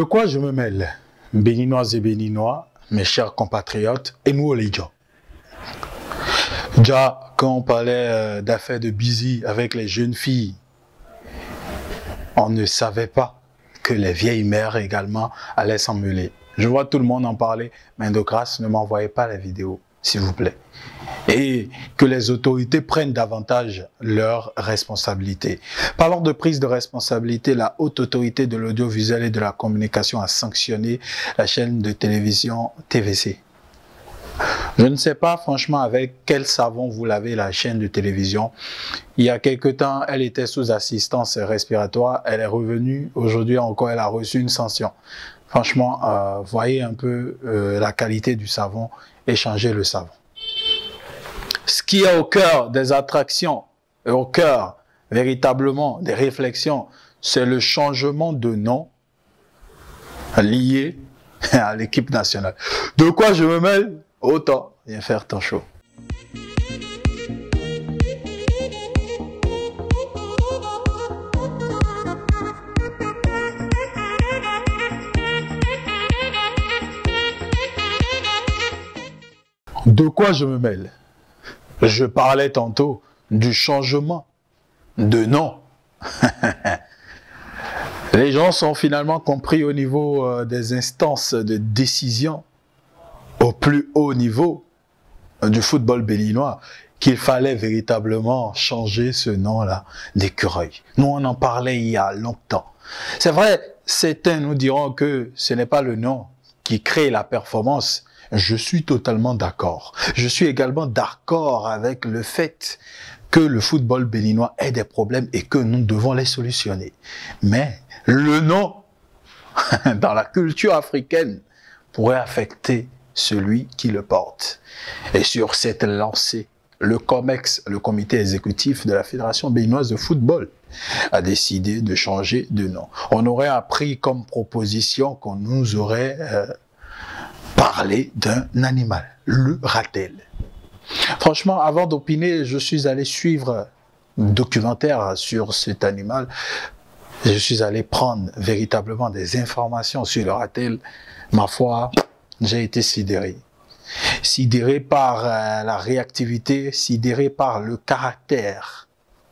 De quoi je me mêle? Béninoises et Béninois, mes chers compatriotes, et nous les gens. Déjà, quand on parlait d'affaires de busy avec les jeunes filles, on ne savait pas que les vieilles mères également allaient s'en mêler. Je vois tout le monde en parler, mais de grâce, ne m'envoyez pas la vidéo, s'il vous plaît. Et que les autorités prennent davantage leurs responsabilités. Parlant de prise de responsabilité, la haute autorité de l'audiovisuel et de la communication a sanctionné la chaîne de télévision TVC. Je ne sais pas franchement avec quel savon vous lavez la chaîne de télévision. Il y a quelque temps, elle était sous assistance respiratoire. Elle est revenue. Aujourd'hui encore, elle a reçu une sanction. Franchement, voyez un peu la qualité du savon et changez le savon. Ce qui est au cœur des attractions et au cœur véritablement des réflexions, c'est le changement de nom lié à l'équipe nationale. De quoi je me mêle? Autant viens faire ton show. De quoi je me mêle? Je parlais tantôt du changement de nom. Les gens sont finalement compris au niveau des instances de décision au plus haut niveau du football béninois qu'il fallait véritablement changer ce nom-là d'écureuil. Nous, on en parlait il y a longtemps. C'est vrai, certains nous diront que ce n'est pas le nom qui crée la performance. Je suis totalement d'accord. Je suis également d'accord avec le fait que le football béninois ait des problèmes et que nous devons les solutionner. Mais le nom, dans la culture africaine, pourrait affecter celui qui le porte. Et sur cette lancée, le COMEX, le comité exécutif de la Fédération béninoise de football, a décidé de changer de nom. On aurait appris comme proposition qu'on nous aurait parlé d'un animal, le ratel. Franchement, avant d'opiner, je suis allé suivre un documentaire sur cet animal. Je suis allé prendre véritablement des informations sur le ratel. Ma foi, j'ai été sidéré. Sidéré par la réactivité, sidéré par le caractère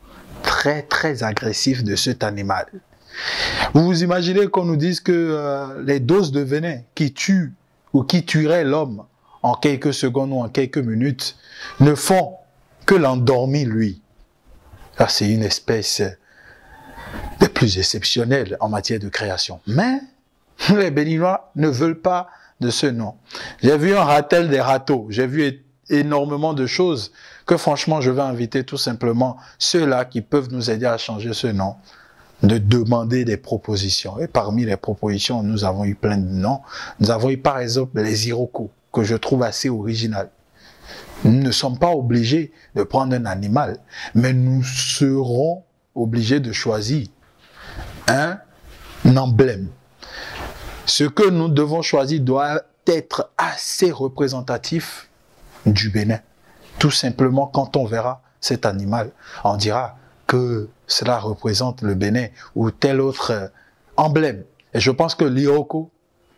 très agressif de cet animal. Vous vous imaginez qu'on nous dise que les doses de venin qui tuent ou qui tueraient l'homme en quelques secondes ou en quelques minutes ne font que l'endormir lui. Là, c'est une espèce des plus exceptionnelles en matière de création. Mais les Béninois ne veulent pas de ce nom. J'ai vu un ratel des râteaux, j'ai vu énormément de choses que franchement je vais inviter tout simplement ceux-là qui peuvent nous aider à changer ce nom, de demander des propositions. Et parmi les propositions, nous avons eu plein de noms. Nous avons eu par exemple les Iroko, que je trouve assez original. Nous ne sommes pas obligés de prendre un animal, mais nous serons obligés de choisir un emblème. Ce que nous devons choisir doit être assez représentatif du Bénin. Tout simplement, quand on verra cet animal, on dira que cela représente le Bénin ou tel autre emblème. Et je pense que l'Iroko,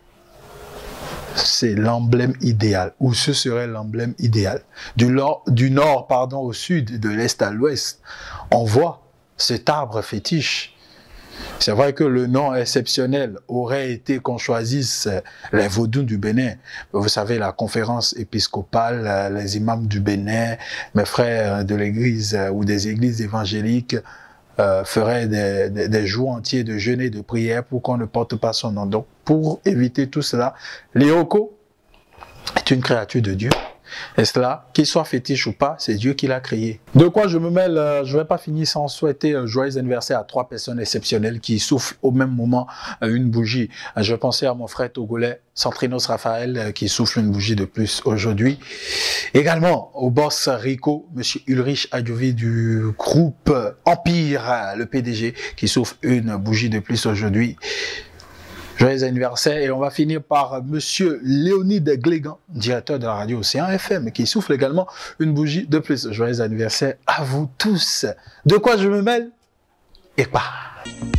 c'est l'emblème idéal, ou ce serait l'emblème idéal. Du nord au sud, de l'est à l'ouest, on voit cet arbre fétiche. C'est vrai que le nom exceptionnel aurait été qu'on choisisse les Vaudous du Bénin. Vous savez, la conférence épiscopale, les imams du Bénin, mes frères de l'église ou des églises évangéliques feraient des jours entiers de jeûne et de prière pour qu'on ne porte pas son nom. Donc, pour éviter tout cela, l'Iroko est une créature de Dieu. Et cela, qu'il soit fétiche ou pas, c'est Dieu qui l'a créé. De quoi je me mêle? Je ne vais pas finir sans souhaiter un joyeux anniversaire à 3 personnes exceptionnelles qui soufflent au même moment une bougie. Je pensais à mon frère togolais, Centrinos Raphaël, qui souffle une bougie de plus aujourd'hui. Également au boss Rico, M. Ulrich Adjovi du groupe Empire, le PDG, qui souffle une bougie de plus aujourd'hui. Joyeux anniversaire. Et on va finir par Monsieur Léonide Glégan, directeur de la radio Océan FM, qui souffle également une bougie de plus. Joyeux anniversaire à vous tous. De quoi je me mêle? Et pas.